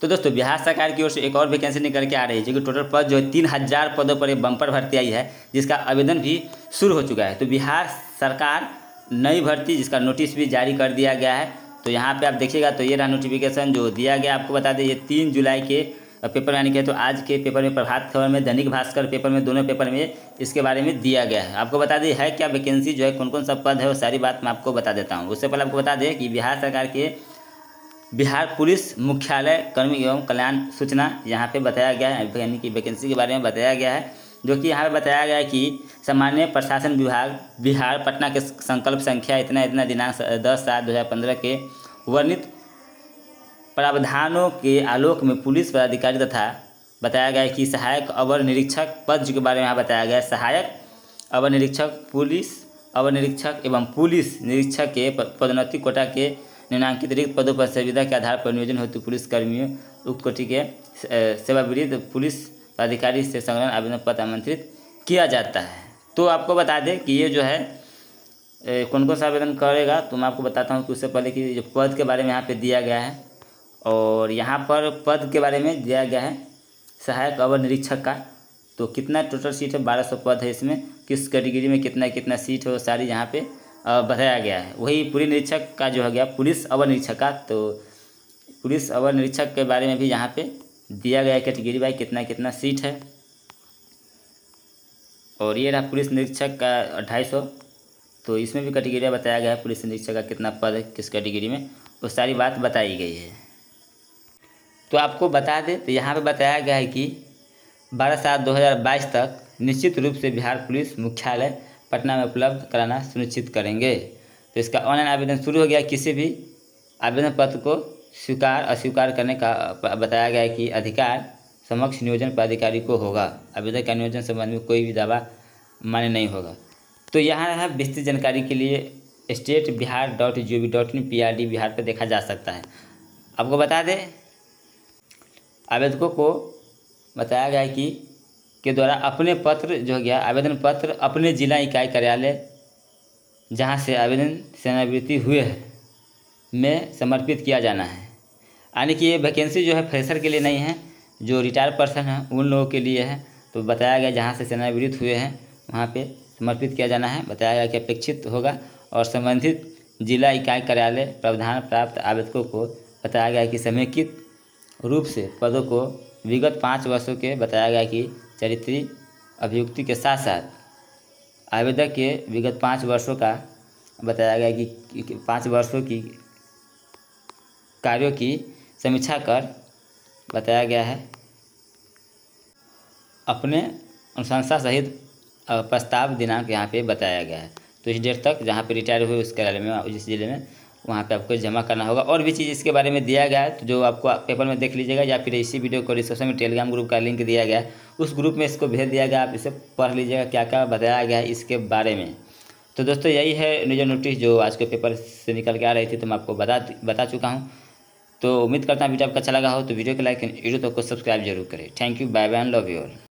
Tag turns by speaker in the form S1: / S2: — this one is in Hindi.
S1: तो दोस्तों बिहार सरकार की ओर से एक और वैकेंसी निकल के आ रही है, जो कि टोटल पद जो है 3000 पदों पर एक बम्पर भर्ती आई है, जिसका आवेदन भी शुरू हो चुका है। तो बिहार सरकार नई भर्ती जिसका नोटिस भी जारी कर दिया गया है। तो यहाँ पे आप देखिएगा तो ये रहा नोटिफिकेशन जो दिया गया। आपको बता दें ये 3 जुलाई के पेपर यानी कि तो आज के पेपर में, प्रभात खबर में, दैनिक भास्कर पेपर में, दोनों पेपर में इसके बारे में दिया गया है। आपको बता दें है क्या वैकेंसी जो है, कौन कौन सा पद है, वो सारी बात मैं आपको बता देता हूँ। उससे पहले आपको बता दें कि बिहार सरकार के बिहार पुलिस मुख्यालय कर्मी एवं कल्याण सूचना यहाँ पे बताया गया है, यानी कि वैकेंसी के बारे में बताया गया है, जो कि यहाँ पे बताया गया है कि सामान्य प्रशासन विभाग बिहार पटना के संकल्प संख्या इतना इतना दिनांक 10/7/2015 के वर्णित प्रावधानों के आलोक में पुलिस पदाधिकारी तथा बताया गया है कि सहायक अवर निरीक्षक पद के बारे में यहाँ बताया गया है। सहायक अवर निरीक्षक पुलिस अवर निरीक्षक एवं पुलिस निरीक्षक के पदोन्नति कोटा के निम्नांकित रिक्त पदों पर संविदा के आधार पर नियोजन हेतु पुलिस कर्मियों उक्त कोटि के सेवाविरत पुलिस पदाधिकारी से संलग्न आवेदन पत्र आमंत्रित किया जाता है। तो आपको बता दें कि ये जो है कौन कौन सा आवेदन करेगा, तो मैं आपको बताता हूँ कि उससे पहले कि जो पद के बारे में यहाँ पे दिया गया है, और यहाँ पर पद के बारे में दिया गया है सहायक अवर निरीक्षक का। तो कितना टोटल सीट है, 1200 पद है। इसमें किस कैटेगरी में कितना कितना सीट है वो सारी यहाँ पे बताया गया है। वही पुलिस निरीक्षक का जो हो गया पुलिस अवर निरीक्षक का, तो पुलिस अवर निरीक्षक के बारे में भी यहाँ पे दिया गया है कैटेगरी वाइज कितना कितना सीट है। और ये रहा पुलिस निरीक्षक का 250, तो इसमें भी कैटेगरी बताया गया है पुलिस निरीक्षक का कितना पद है किस कैटेगरी में, वो सारी बात बताई गई है। तो आपको बता दें तो यहाँ पे बताया गया है कि 12/7/2022 तक निश्चित रूप से बिहार पुलिस मुख्यालय पटना में उपलब्ध कराना सुनिश्चित करेंगे। तो इसका ऑनलाइन आवेदन शुरू हो गया। किसी भी आवेदन पत्र को स्वीकार अस्वीकार करने का बताया गया है कि अधिकार समक्ष नियोजन पदाधिकारी को होगा। आवेदन का नियोजन संबंध में कोई भी दावा मान्य नहीं होगा। तो यहाँ है विस्तृत जानकारी के लिए state-bihar.gov.in PRD बिहार पर देखा जा सकता है। आपको बता दें आवेदकों को बताया गया है कि के द्वारा अपने पत्र जो गया आवेदन पत्र अपने जिला इकाई कार्यालय जहां से आवेदन सेवानिवृत्ति हुए हैं में समर्पित किया जाना है। यानी कि ये वैकेंसी जो है फ्रेशर के लिए नहीं है, जो रिटायर्ड पर्सन है उन लोगों के लिए है। तो बताया गया जहां से सेवानिवृत्त हुए हैं वहां पे समर्पित किया जाना है। बताया गया कि अपेक्षित होगा और संबंधित जिला इकाई कार्यालय प्रावधान प्राप्त आवेदकों को बताया गया कि समेकित रूप से पदों को विगत 5 वर्षों के बताया गया कि चरित्रीय अभियुक्ति के साथ साथ आवेदक के विगत 5 वर्षों का बताया गया कि 5 वर्षों की कार्यों की समीक्षा कर बताया गया है अपने अनुशंसा सहित प्रस्ताव दिनांक यहाँ पे बताया गया है। तो इस डेट तक जहाँ पे रिटायर हुए उस कार्यालय में जिस जिले में वहाँ पे आपको जमा करना होगा। और भी चीज़ इसके बारे में दिया गया है, तो जो आपको पेपर में देख लीजिएगा, या फिर इसी वीडियो को डिस्क्रिप्शन में टेलीग्राम ग्रुप का लिंक दिया गया है, उस ग्रुप में इसको भेज दिया गया। आप इसे पढ़ लीजिएगा क्या क्या बताया गया है इसके बारे में। तो दोस्तों यही है न्यूज नोटिस जो आज के पेपर से निकल के आ रही थी, तो मैं आपको बता चुका हूँ। तो उम्मीद करता हूँ वीडियो आपको अच्छा लगा हो। तो वीडियो को लाइक वीडियो को सब्सक्राइब जरूर करें। Thank you, bye bye and love you all.